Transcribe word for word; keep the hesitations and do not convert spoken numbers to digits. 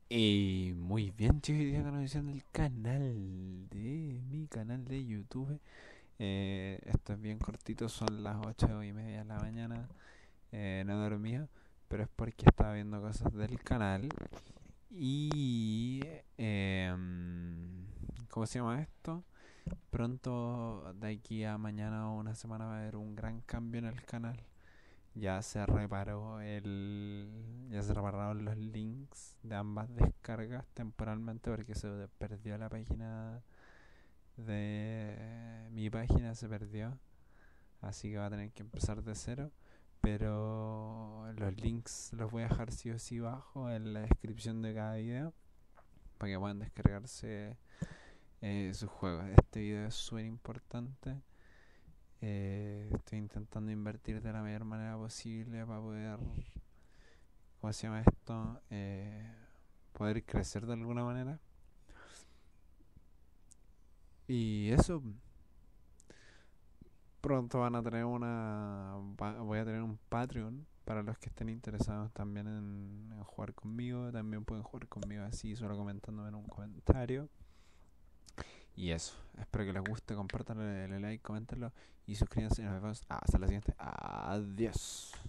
Y muy bien, chicos, hoy día canalización del canal de mi canal de YouTube. Eh, esto es bien cortito, son las ocho y media de la mañana. Eh, no he dormido, pero es porque estaba viendo cosas del canal. Y. Eh, ¿Cómo se llama esto? Pronto, de aquí a mañana o una semana, va a haber un gran cambio en el canal. Ya se reparó el. Ya se repararon los links de ambas descargas temporalmente porque se perdió la página de. Mi página se perdió. Así que va a tener que empezar de cero. Pero los links los voy a dejar sí o sí abajo en la descripción de cada video para que puedan descargarse eh, sus juegos. Este video es súper importante. Eh, estoy intentando invertir de la mayor manera posible para poder, ¿cómo se llama esto? Eh, poder crecer de alguna manera. Y eso, pronto van a tener una, voy a tener un Patreon para los que estén interesados también en, en jugar conmigo. También pueden jugar conmigo así, solo comentándome en un comentario. Y eso, espero que les guste, compártanlo, denle like, coméntenlo y suscríbanse y nos vemos hasta la siguiente. Adiós.